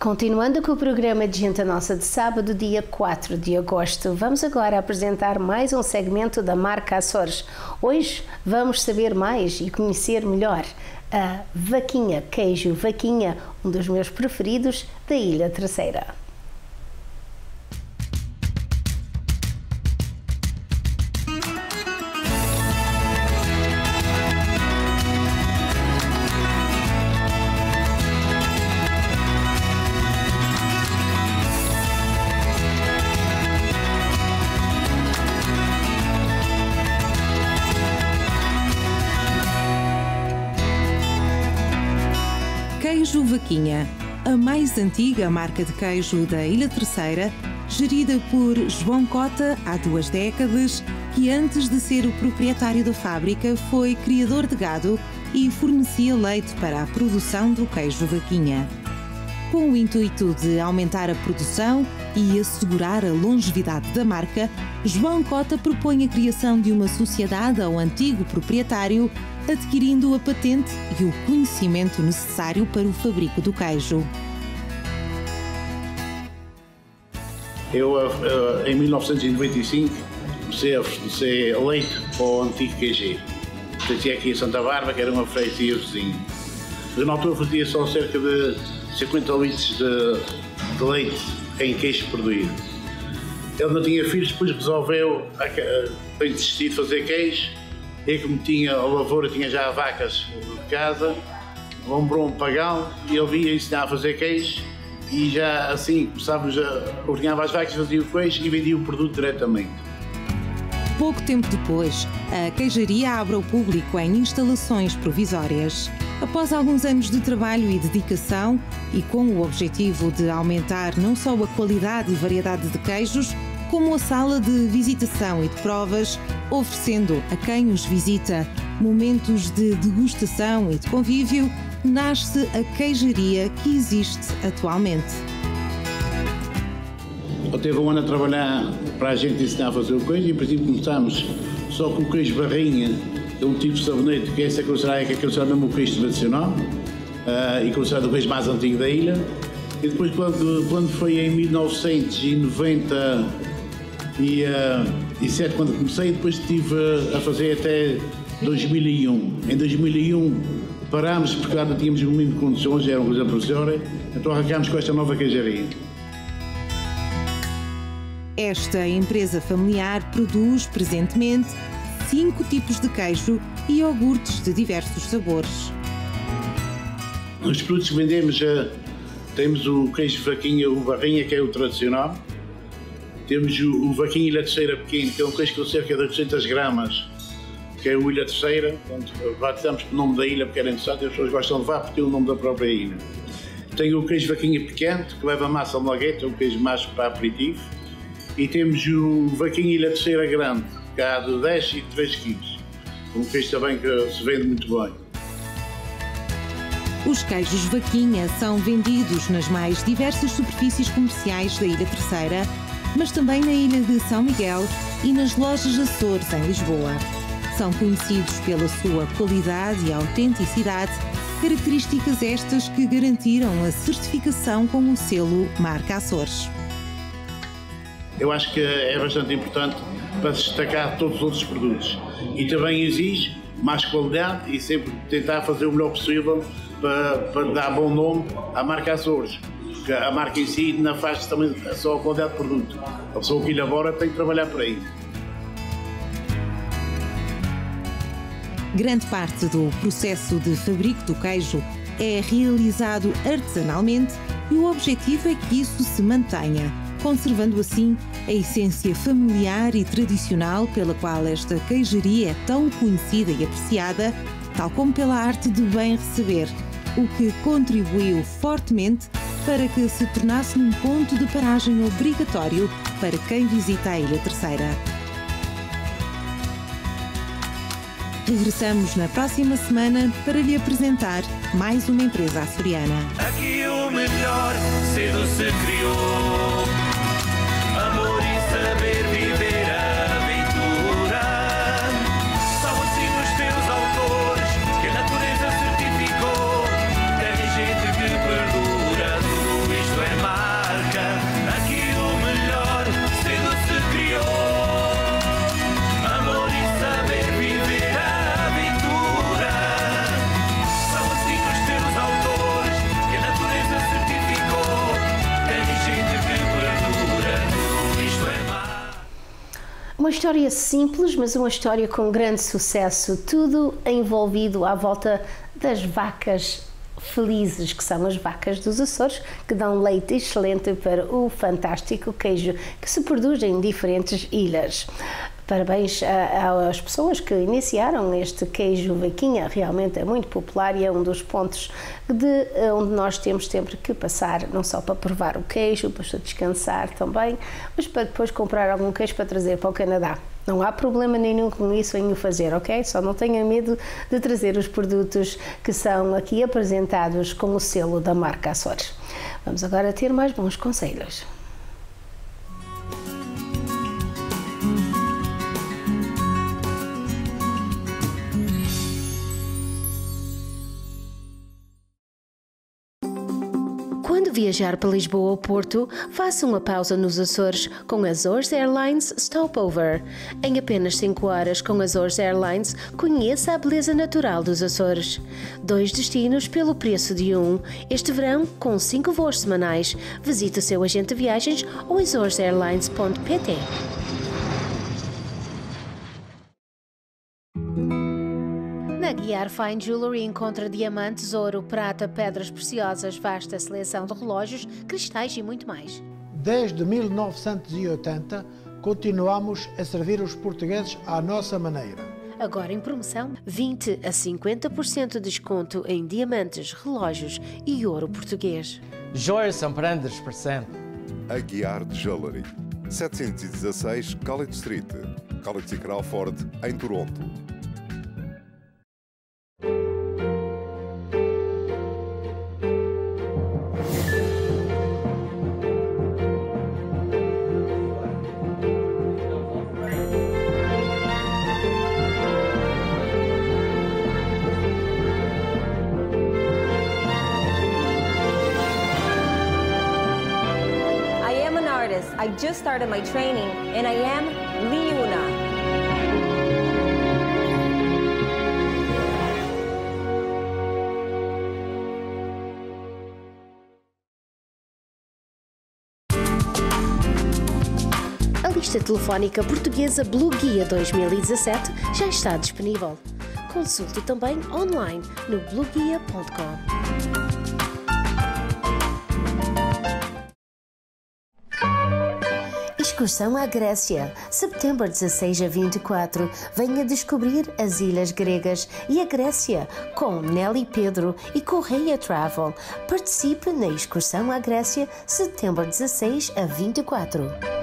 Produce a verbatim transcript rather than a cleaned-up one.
Continuando com o programa de Gente Nossa de sábado, dia quatro de agosto, vamos agora apresentar mais um segmento da marca Açores. Hoje vamos saber mais e conhecer melhor a Vaquinha, queijo Vaquinha, um dos meus preferidos da Ilha Terceira. Queijo Vaquinha, a mais antiga marca de queijo da Ilha Terceira, gerida por João Cota há duas décadas, que antes de ser o proprietário da fábrica foi criador de gado e fornecia leite para a produção do queijo Vaquinha. Com o intuito de aumentar a produção e assegurar a longevidade da marca, João Cota propõe a criação de uma sociedade ao antigo proprietário, adquirindo a patente e o conhecimento necessário para o fabrico do queijo. Eu, em mil novecentos e noventa e cinco, comecei a fornecer leite para o antigo Q G. Fazia aqui em Santa Bárbara, que era uma freguesia vizinha. Eu, na altura, fazia só cerca de cinquenta litros de, de leite em queijo produído. Ele não tinha filhos, depois resolveu a desistir de fazer queijo. E como tinha a lavoura, tinha já vacas de casa, comprou um pagão e ele vinha ensinar a fazer queijo e já assim começávamos a ordenhar as vacas, fazia o queijo e vendia o produto diretamente. Pouco tempo depois, a queijaria abre ao público em instalações provisórias. Após alguns anos de trabalho e dedicação, e com o objetivo de aumentar não só a qualidade e variedade de queijos, como a sala de visitação e de provas, oferecendo a quem os visita momentos de degustação e de convívio, nasce a queijaria que existe atualmente. Eu teve um ano a trabalhar para a gente ensinar a fazer o queijo e, em princípio, começámos só com o queijo barrinha, é um tipo de sabonete, que esse é considerado, que é considerado mesmo o queijo tradicional uh, e considerado o queijo mais antigo da ilha. E depois, quando, quando foi em mil novecentos e noventa e sete, quando comecei, depois estive a fazer até dois mil e um. Em dois mil e um parámos porque lá não tínhamos o mínimo de condições, era uma coisa provisória, então arrancámos com esta nova queijaria. Esta empresa familiar produz presentemente cinco tipos de queijo e iogurtes de diversos sabores. Os produtos que vendemos, temos o queijo Vaquinha, o barrinha, que é o tradicional. Temos o, o Vaquinha Ilha Terceira pequeno, que é um queijo com cerca de oitocentas gramas, que é o Ilha Terceira. Portanto, batizamos pelo nome da ilha porque era interessante, as pessoas gostam de levar porque tem o nome da própria ilha. Tem o queijo Vaquinha pequeno, que leva massa malagueta, um queijo mais para aperitivo. E temos o Vaquinha Ilha Terceira grande, que há de dez e três quilos. Um queijo também que se vende muito bem. Os queijos Vaquinha são vendidos nas mais diversas superfícies comerciais da Ilha Terceira, mas também na ilha de São Miguel e nas lojas Açores, em Lisboa. São conhecidos pela sua qualidade e autenticidade, características estas que garantiram a certificação com o selo Marca Açores. Eu acho que é bastante importante para se destacar todos os outros produtos e também exige mais qualidade e sempre tentar fazer o melhor possível para, para dar bom nome à Marca Açores. Porque a marca em si não faz também só a qualidade de produto. A pessoa que elabora tem que trabalhar para isso. Grande parte do processo de fabrico do queijo é realizado artesanalmente e o objetivo é que isso se mantenha, conservando assim a essência familiar e tradicional pela qual esta queijaria é tão conhecida e apreciada, tal como pela arte de bem receber, o que contribuiu fortemente para que se tornasse num ponto de paragem obrigatório para quem visita a Ilha Terceira. Regressamos na próxima semana para lhe apresentar mais uma empresa açoriana. Aqui o melhor cedo se criou, amor e saber viver a aventura. São assim os teus autores que a natureza certificou, terra e gente que perdura, tudo isto Uma história simples, mas uma história com grande sucesso, tudo envolvido à volta das vacas felizes, que são as vacas dos Açores, que dão leite excelente para o fantástico queijo que se produz em diferentes ilhas. Parabéns às pessoas que iniciaram este queijo vaquinha, realmente é muito popular e é um dos pontos de onde nós temos sempre que passar, não só para provar o queijo, para descansar também, mas para depois comprar algum queijo para trazer para o Canadá. Não há problema nenhum com isso em o fazer, ok? Só não tenha medo de trazer os produtos que são aqui apresentados com o selo da marca Açores. Vamos agora ter mais bons conselhos. Quando viajar para Lisboa ou Porto, faça uma pausa nos Açores com Azores Airlines Stopover. Em apenas cinco horas com Azores Airlines, conheça a beleza natural dos Açores. Dois destinos pelo preço de um. Este verão, com cinco voos semanais. Visite o seu agente de viagens ou azores airlines ponto pt. Na Guiar Fine Jewelry encontra diamantes, ouro, prata, pedras preciosas, vasta seleção de relógios, cristais e muito mais. Desde mil novecentos e oitenta, continuamos a servir os portugueses à nossa maneira. Agora em promoção, vinte a cinquenta por cento de desconto em diamantes, relógios e ouro português. Joias são prendas presente. A Guiar Jewelry, setecentos e dezasseis College Street, College e Crawford, em Toronto. I just started my training and I am Liuna. A lista telefónica portuguesa Blue Guia dois mil e dezassete já está disponível. Consulte também online no blue guia ponto com. Excursão à Grécia, setembro dezasseis a vinte e quatro. Venha descobrir as ilhas gregas e a Grécia com Nelly Pedro e Correia Travel. Participe na Excursão à Grécia, setembro dezasseis a vinte e quatro.